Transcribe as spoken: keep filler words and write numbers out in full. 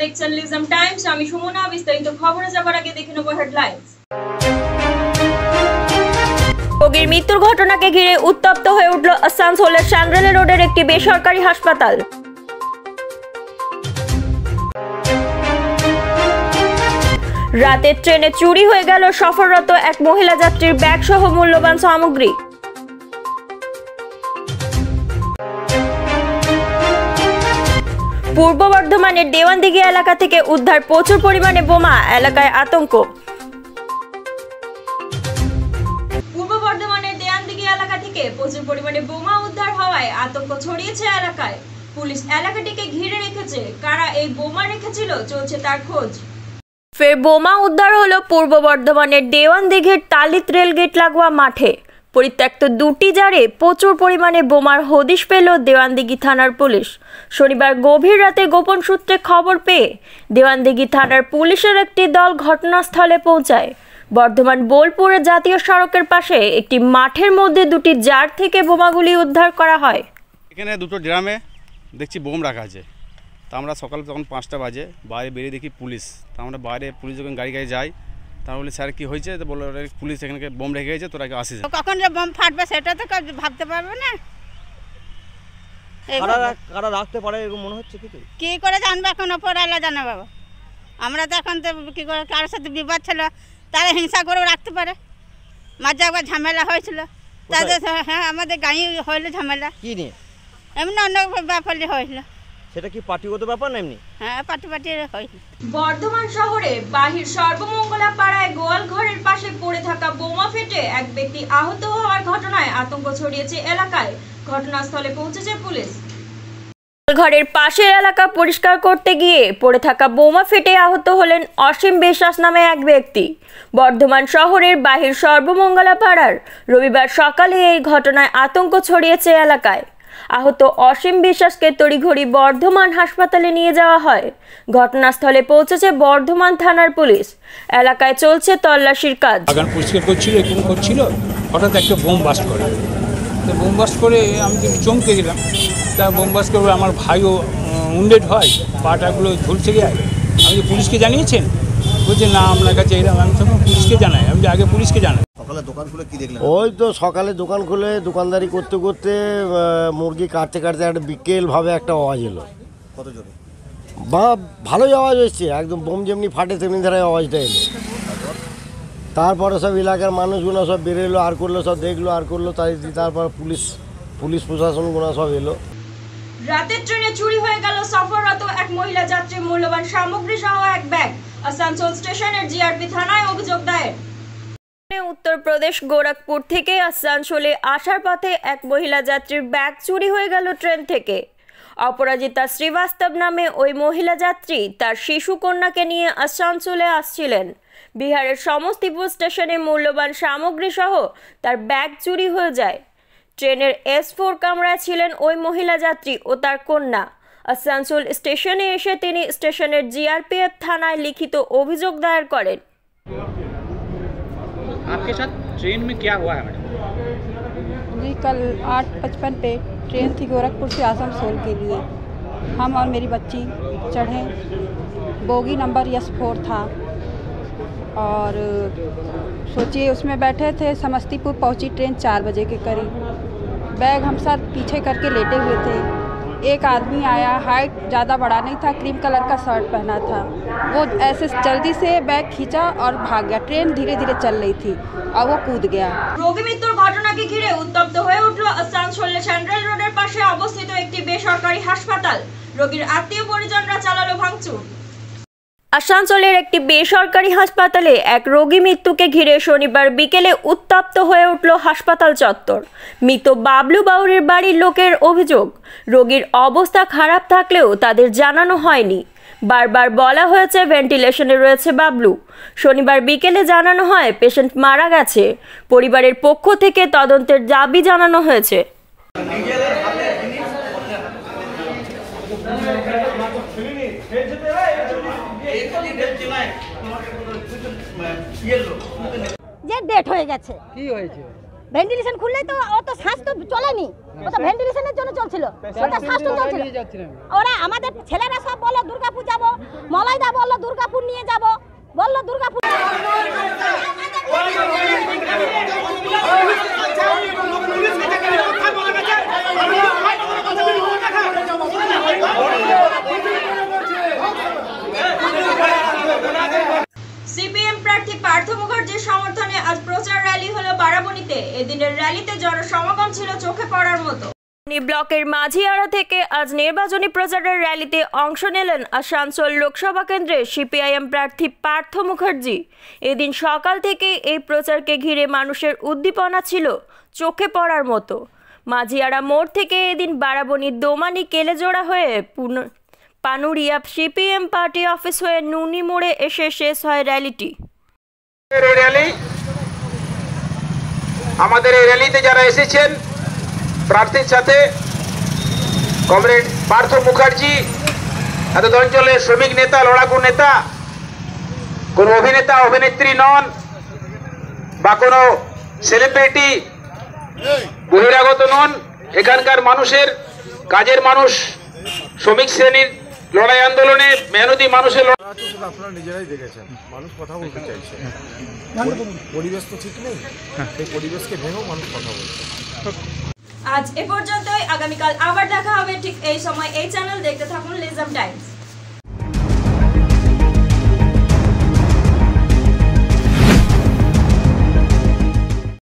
দেখছেন লিজম টাইমস। আমি সুমনা। বিস্তারিত খবরে যাবার আগে দেখে নেব হেডলাইনস। রোগীর মৃত্যুর ঘটনাকে ঘিরে উত্তপ্ত হয়ে উঠল আসানসোলের চান্দ্রেলে রোডের একটি বেসরকারি হাসপাতাল। রাতে ট্রেনে চুরি হয়ে গেল সফররত এক মহিলা যাত্রীর ব্যাগ সহ মূল্যবান সামগ্রী। পূর্ব বর্ধমানের দেওয়ানদিঘি এলাকা থেকে উদ্ধার প্রচুর পরিমাণে বোমা, এলাকায় আতঙ্ক। পূর্ব বর্ধমানের দেওয়ানদিঘি এলাকা থেকে প্রচুর পরিমাণে বোমা উদ্ধার হওয়ায় আতঙ্ক ছড়িয়েছে এলাকায়। পুলিশ এলাকাটিকে ঘিরে রেখেছে। কারা এই বোমা রেখেছিল চলছে তার খোঁজ। ফের বোমা উদ্ধার হলো পূর্ব বর্ধমানের দেওয়ানদিঘির তালিত রেলগেট লাগোয়া মাঠে। পরিত্যক্ত দুটি জারে প্রচুর পরিমাণে বোমার হদিশ পেল দেওয়ানদিঘি থানার পুলিশ। শনিবার গভীর রাতে গোপন সূত্রে খবর পেয়ে দেওয়ানদিঘি থানার পুলিশের একটি দল ঘটনাস্থলে পৌঁছায়। বর্ধমান বোলপুরের জাতীয় সড়কের পাশে একটি মাঠের মধ্যে দুটি জার থেকে বোমাগুলি উদ্ধার করা হয়। এখানে দুটো ড্রামে দেখছি বোম রাখা আছে। তা আমরা সকাল তখন পাঁচটা বাজে বাইরে বেরিয়ে দেখি পুলিশ। তা আমরা বাইরে পুলিশ যখন গাড়ি গাড়ি যাই তাহলে স্যার কি হয়েছে তো বললো পুলিশ এখানে বোম রেখে গেছে, তোরা আসিস। কখন যে বোম ফাটবে সেটা তো ভাবতে পারবে না। কারা রাখতে পারে এরকম মনে হচ্ছে কি কি করে জানবে, এখন ওপরওয়ালা জানে বাবা। আমরা তো এখন তো কি করে কারোর সাথে বিবাদ ছিল তারা হিংসা করে রাখতে পারে। মাঝে একবার ঝামেলা হয়েছিল তাদের, হ্যাঁ আমাদের গাঁয়ে হইলো ঝামেলা। কি নিয়ে? এমনি অন্য ব্যাপারে হয়েছিল। সেটা কি পার্টিগত ব্যাপার না এমনি? হ্যাঁ পার্টি পার্টি হয়েছিল। বর্ধমান শহরে বাহির সর্বমঙ্গলা পাড়ায় গোয়াল ঘরের পাশে পড়ে থাকা বোমা ফেটে এক ব্যক্তি আহত হওয়ার ঘটনায় আতঙ্ক ছড়িয়েছে এলাকায়। ঘটনাস্থলে পৌঁছেছে পুলিশ। ঘরের পাশের এলাকা পরিষ্কার করতে গিয়ে পড়ে থাকা বোমা ফেটে আহত হলেন অসীম বিশ্বাস নামে এক ব্যক্তি। বর্ধমান শহরের বাহির সর্বমঙ্গলা পাড়ার রবিবার সকালে এই ঘটনায় আতঙ্ক ছড়িয়েছে এলাকায়। আহত অসীম বিশ্বাসকে তড়িঘড়ি বর্ধমান হাসপাতালে নিয়ে যাওয়া হয়। ঘটনাস্থলে পৌঁছেছে বর্ধমান থানার পুলিশ। এলাকায় চলছে তল্লাশির কাজ। বাগান পরিষ্কার করছিল, এরকম করছিল, হঠাৎ একটা বোম বাস্ট করে। তো বোম বাস্ট করে আমি তো চমকে গেলাম। তা বোম বাস্ট করে আমার ভাইও উন্ডেড হয়, পাটাগুলো ঝুলছে যায়। আমি পুলিশকে জানিয়েছেন? বলছে না আপনার কাছে এলাম। আমি তখন পুলিশকে জানাই, আমি যে আগে পুলিশকে জানাই। সকালে দোকান খুলে কি দেখলেন? ওই তো সকালে দোকান খুলে দোকানদারি করতে করতে মুরগি কাটতে কাটতে একটা বিকেলভাবে একটা আওয়াজ এলো। কত জোরে? বা ভালোই আওয়াজ এসছে, একদম বোম যেমনি ফাটে তেমনি ধারায় আওয়াজটা এলো। তারপরে সব এলাকার মানুষগুলো সব বেরোলো, আর করলো, সব দেখলো, আর করলো। তাই তারপর পুলিশ পুলিশ প্রশাসনগুলো সব এলো। রাতের ট্রেনে চুরি হয়ে গেল সফররত এক মহিলা যাত্রীর মূল্যবান সামগ্রী সহ এক ব্যাগ। আসানসোল স্টেশনের জিআরপি থানায় অভিযোগ দায়ের। উত্তরপ্রদেশ গোরখপুর থেকে আসানসোলে আসার পথে এক মহিলা যাত্রীর ব্যাগ চুরি হয়ে গেল ট্রেন থেকে। অপরাজিতা শ্রীবাস্তব নামে ওই মহিলা যাত্রী তার শিশু কন্যাকে নিয়ে আসানসোলে আসছিলেন। বিহারের সমস্তিপুর স্টেশনে মূল্যবান সামগ্রী সহ তার ব্যাগ চুরি হয়ে যায়। ট্রেনের এস ফোর কামরায় ছিলেন ওই মহিলা যাত্রী ও তার কন্যা। আসানসোল স্টেশনে এসে তিনি স্টেশনের জিআরপিএফ থানায় লিখিত অভিযোগ দায়ের করেন। आपके साथ ट्रेन में क्या हुआ है मैडम? जी कल आठ पचपन पे ट्रेन थी गोरखपुर से आसनसोल के लिए। हम और मेरी बच्ची चढ़े, बोगी नंबर यस फोर था और सोचिए उसमें बैठे थे। समस्तीपुर पहुंची ट्रेन चार बजे के करीब। बैग हम साथ पीछे करके लेटे हुए थे। एक आदमी आया, हाइट ज़्यादा बड़ा नहीं था, क्रीम कलर का शर्ट पहना था। वो ऐसे जल्दी से बैग खींचा और भाग गया। ट्रेन धीरे धीरे चल रही थी और वो कूद गया। রোগী মৃত্যুর ঘটনাকে ঘিরে উত্তপ্ত হয়ে উঠল আসানসোলের সেন্ট্রাল রোডের পাশে অবস্থিত একটি বেসরকারি হাসপাতাল। রোগীর আত্মীয় পরিজনরা চালালো ভাঙচুর। আসানসোলের একটি বেসরকারি হাসপাতালে এক রোগী মৃত্যুকে ঘিরে শনিবার বিকেলে উত্তপ্ত হয়ে উঠল হাসপাতাল চত্বর। মৃত বাবলু বাউরির বাড়ির লোকের অভিযোগ, রোগীর অবস্থা খারাপ থাকলেও তাদের জানানো হয়নি। বারবার বলা হয়েছে ভেন্টিলেশনে রয়েছে বাবলু। শনিবার বিকেলে জানানো হয় পেশেন্ট মারা গেছে। পরিবারের পক্ষ থেকে তদন্তের দাবি জানানো হয়েছে। যে ডেট হয়ে গেছে। কি হয়েছে? ভেন্টিলেশন খুললেই তো ও তো শ্বাস তো চলেনি, ও তো ভেন্টিলেশনের জন্য চলছিল, ওটা শ্বাস তো চলছিল। ওরা আমাদের ছেলেরা সব বললো দুর্গাপুর যাবো, মলাইদা বললো দুর্গাপুর নিয়ে যাবো, বললো দুর্গাপুর। সিপিএম প্রার্থী পার্থ মুখার্জির সমর্থনে আজ প্রচার র্যালি হলো বারাবণীতে। এদিনের র্যালিতে জনসমাগম ছিল চোখে পড়ার মতো। ব্লকের মাঝিয়াড়া থেকে আজ নির্বাচনী প্রচারের র্যালিতে অংশ নিলেন আসানসোল লোকসভা কেন্দ্রের সিপিআইএম প্রার্থী পার্থ মুখার্জি। এদিন সকাল থেকে এই প্রচারকে ঘিরে মানুষের উদ্দীপনা ছিল চোখে পড়ার মতো। মাঝিয়াড়া মোড় থেকে এদিন বারাবণী দোমানি কেলেজোড়া হয়ে পানুরিয়া সিপিএম পার্টি অফিস হয়ে নুনি মোড়ে এসে শেষ হয় র্যালিটি। র্যালি আমাদের এই র্যালিতে যারা এসেছেন প্রার্থীর সাথে কমরেড পার্থ মুখার্জি এত অঞ্চলের শ্রমিক নেতা, লড়াকু নেতা, কোন অভিনেতা অভিনেত্রী নন বা কোনো সেলিব্রিটি বহিরাগত নন। এখানকার মানুষের কাজের মানুষ, শ্রমিক শ্রেণীর লড়াই আন্দোলনে মেহনতি মানুষের লড়াই। আপনারা নিজেরাই দেখেছেন, মানুষ কথা বলতে চাইছে, পরিবেশ তো ঠিক নেই, সেই পরিবেশকে ভেবেও মানুষ কথা বলছে। আজ এ পর্যন্তই। আগামীকাল আবার দেখা হবে ঠিক এই সময় এই চ্যানেল দেখতে থাকুন লিজম টাইমস।